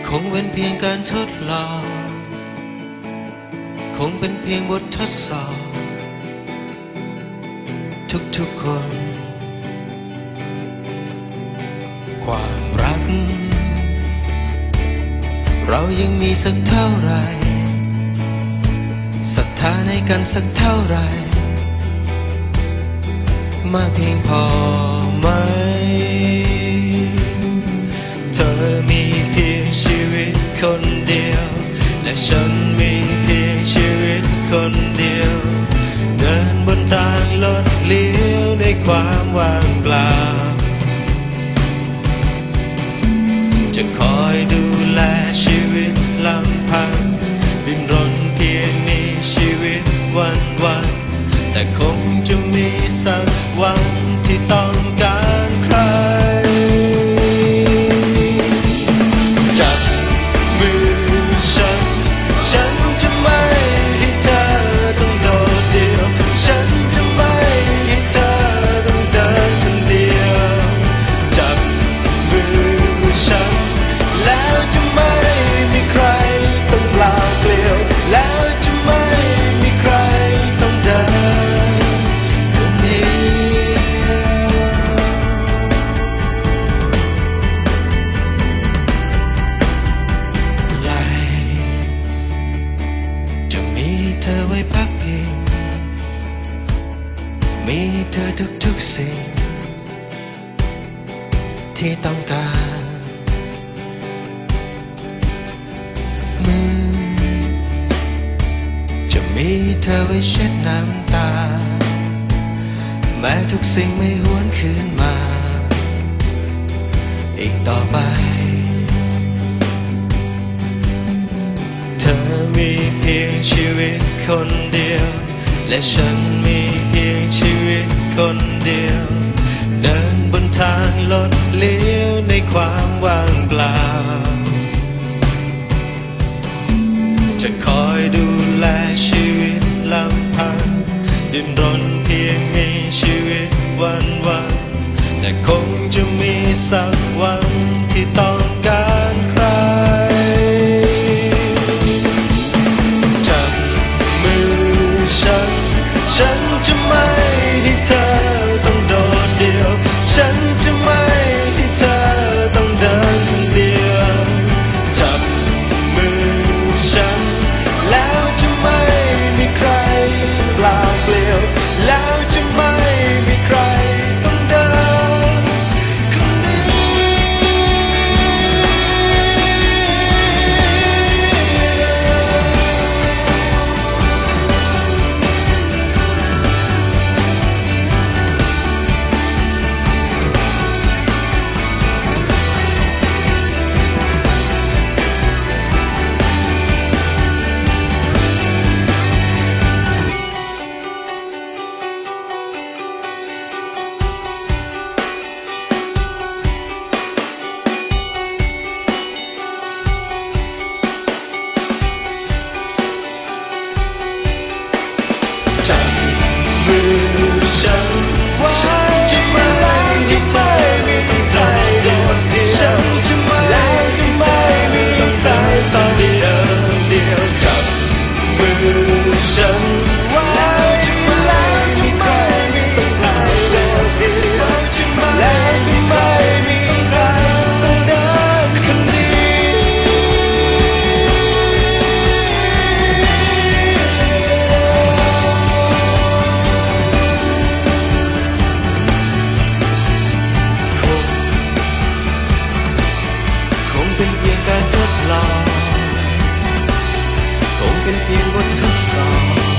คงเป็นเพียงการทดลองคงเป็นเพียงบททดสอบทุกๆคนความรักเรายังมีสักเท่าไรศรัทธาในกันสักเท่าไรมากเพียงพอไหมเธอมีเพียงชีวิตคนเดียวและฉันมีเพียงชีวิตคนเดียวเดินบนทางลดเลี้ยวในความว่างเปล่าจะคอยดูแลชีวิตลำพังดิ้นรนเพียงมีชีวิตวันแต่คงจะมีสักวันที่ต้องการใครจับมือฉันจะไม่ให้เธอต้องโดดเดี่ยวฉันจะไม่ให้เธอต้องเดินคนเดียวจับมือฉันแล้วจะไม่มีใครต้องเปล่าเปลี่ยวแล้วจะไม่มีใครต้องเดินคนเดียวใหญ่จะมีเธอไว้พักพิงมีเธอทุกสิ่งที่ต้องการมือจะมีเธอไว้เช็ดน้ำตาแม้ทุกสิ่งไม่หวนคืนมาอีกต่อไปเธอมีเพียงชีวิตคนเดียวและฉันมีเพียงชีวิตคนเดียวเดินบนทางลดเลี้ยวในความว่างเปล่าจะคอยดูแลชีวิตลำพังดิ้นรนเพียงมีชีวิตวันแต่คงจะมีสักวันที่ต้องการใครจับมือฉันจะไม่ให้เธอต้องโดดเดี่ยวฉันจะไม่ให้เธอต้องเดินคนเดียวจับมือฉันแล้วจะไม่มีใครเปล่าเปลี่ยวแล้วจะไม่มีใครต้องเดินคนเดีเป็นเพียงบททดสอบ